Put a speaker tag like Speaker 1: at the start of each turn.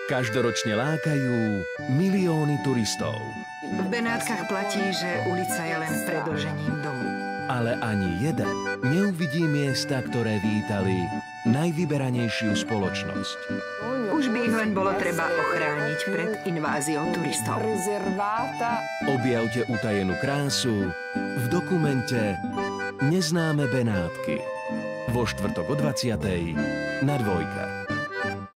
Speaker 1: Každoročne lákajú milióny turistov.
Speaker 2: V Benátkach platí, že ulica je len predĺžením domu.
Speaker 1: Ale ani jeden neuvidí miesta, ktoré vítali najvyberanejšiu spoločnosť.
Speaker 2: Už by ich len bolo treba ochrániť pred inváziou turistov.
Speaker 1: Objavte utajenú krásu v dokumente Neznáme Benátky. Vo štvrtok o 20:00 na Dvojke.